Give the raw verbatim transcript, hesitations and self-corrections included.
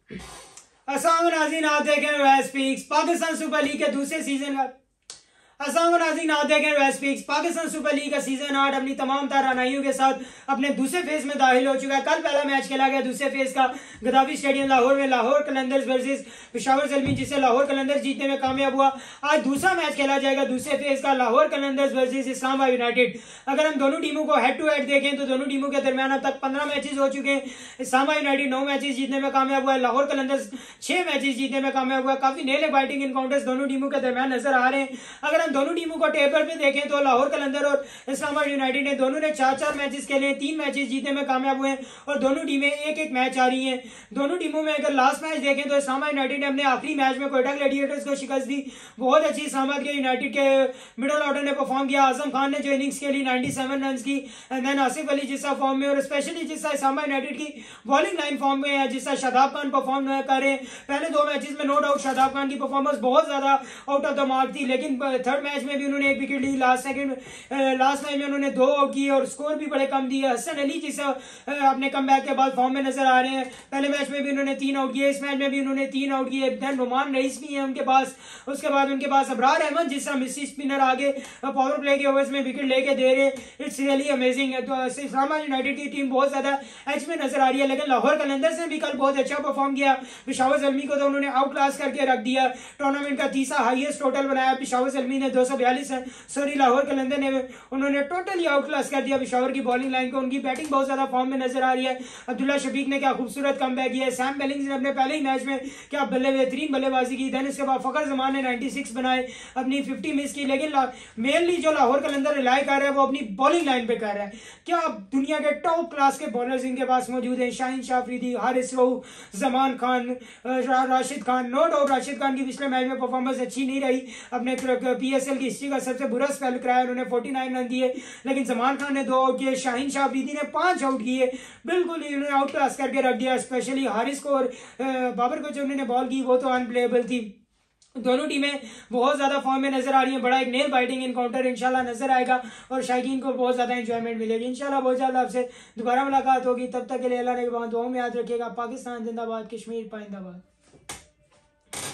अस्सलाम नाज़रीन, आप देख रहे हैं Royce speaks. Pakistan super league के दूसरे सीजन का अस्सलाम नाज़रीन, आप देख रहे हैं Royce speaks. Pakistan super league का सीजन आठ अपनी तमाम तारानाइयों के साथ अपने दूसरे फेज में दाखिल हो चुका है। कल पहला मैच खेला गया दूसरे फेज का गद्दाफी स्टेडियम लाहौर में, लाहौर कलंदर्स वर्सेस पेशावर ज़ल्मी, जिससे लाहौर कलंदर्स जीतने में कामयाब हुआ। आज दूसरा मैच खेला जाएगा दूसरे फेज का, लाहौर कलंदर्स वर्सेस इस्लामाबाद यूनाइटेड। अगर हम दोनों टीमों को हेड टू हेड देखें तो दोनों टीमों के दरमियान अब तक पंद्रह मैचेस हो चुके हैं। इस्लामाबाद यूनाइटेड नौ मैचेस जीतने में कामयाब हुआ है, लाहौर कलंदर्स छह मैचेस जीतने में कामयाब हुआ है। काफी नेल बाइटिंग इनकाउंटर्स दोनों टीमों के दरमियान नजर आ रहे हैं। अगर हम दोनों टीमों को टेबल पे देखें तो लाहौर कलंदर और इस्लामाबाद यूनाइटेड ने दोनों ने चार चार मैचेस खेले, तीन मैचेस जीतने में कामयाब हुए हैं और दोनों टीमें एक एक मैच आ रही हैं। दोनों टीमों में अगर लास्ट मैच देखें तो इस्लामाबाद यूनाइटेड ने अपने आखिरी मैच में कोयटा ग्लैडिएटर्स को शिकस्त दी। बहुत अच्छी इस्लामाबाद के यूनाइटेड के मिडिल ऑर्डर ने परफॉर्म किया। आजम खान ने जो इनिंग्स खेली सत्तानवे रन की, एंड देन आसिफ अली जिस फॉर्म में, और स्पेशली जिस इस्लामाबाद यूनाइटेड की बॉलिंग लाइन फॉर्म में है, जिस शादाब खान परफॉर्म कर रहे हैं। पहले दो मैचेस में नो डाउट शादाब खान की परफॉर्मेंस बहुत ज्यादा आउट ऑफ द मार्क थी, लेकिन थर्ड मैच में भी उन्होंने एक विकेट ली। लास्ट सेकंड लास्ट मैच में उन्होंने दो आउट किए और स्कोर भी बड़े कम दिए। हसन अली जिस अपने कमबैक के बाद फॉर्म में नजर आ रहे हैं। पहले मैच में भी उन्होंने तीन आउट किए, इस मैच में भी उन्होंने तीन आउट किए। देन रोमान रईस भी है उनके पास, उसके बाद उनके पास अबरार अहमद जिस मिस्सी स्पिनर आगे पावर प्ले के ओवर्स में विकेट लेके दे रहे। इट्स रियली अमेजिंग है। तो इस्लामाबाद यूनाइटेड की टीम बहुत ज्यादा एज में नजर आ रही है, लेकिन लाहौर कलंदर्स ने भी कल बहुत अच्छा परफॉर्म किया। पेशावर ज़ल्मी को तो उन्होंने आउट क्लास करके रख दिया, टूर्नामेंट का तीसरा हाईएस्ट टोटल बनाया। पेशावर ज़ल्मी ने दो सौ बयालीस सॉरी लाहौर कलंदर ने उन्होंने टोटली आउट क्लास कर दिया पेशावर की बॉलिंग लाइन को। उनकी बैटिंग बहुत ज्यादा फॉर्म में नजर आ रही है। अब्दुल्ला शफीक ने क्या खूबसूरत कमबैक किया है। सैम बेलिंग्स ने अपने पहले ही मैच में क्या बल्ले बेहतरीन बल्लेबाजी की। देन उसके बाद फखर जमान ने छियानवे बनाए, अपनी पचास मिस की, लेकिन मेनली जो लाहौर कलंदर रिलाई कर रहा है वो अपनी बॉलिंग लाइन पे कर रहा है। क्या दुनिया के टॉप क्लास के बॉलर्स इनके पास मौजूद है। शाहीन शाफरीदी, हारिस रऊ, जमान खान, राशिद खान। नो डाउट राशिद खान की पिछले मैच में परफॉर्मेंस अच्छी नहीं रही, अपने पीएसएल की हिस्ट्री का सबसे बुरा स्पेल कराया, उन्होंने उनचास रन दिए, लेकिन जमान खान ने दो आउट किए, शाहीन शाफरीदी ने पांच आउट किए। बिल्कुल इन्होंने आउट क्लास करके रख दिया। स्पेशली हारिस को और बाबर को जो उन्होंने बॉल की वो तो अनप्लेएबल थी। दोनों टीमें बहुत ज्यादा फॉर्म में नजर आ रही हैं। बड़ा एक नेल बाइटिंग इनकाउंटर इंशाल्लाह नजर आएगा और शाहीन को बहुत ज्यादा एंजॉयमेंट मिलेगी इंशाल्लाह। बहुत ज्यादा आपसे दोबारा मुलाकात होगी, तब तक के लिए अल्लाह ने दुआओं में याद रखिएगा। पाकिस्तान जिंदाबाद, कश्मीर पाइंदाबाद।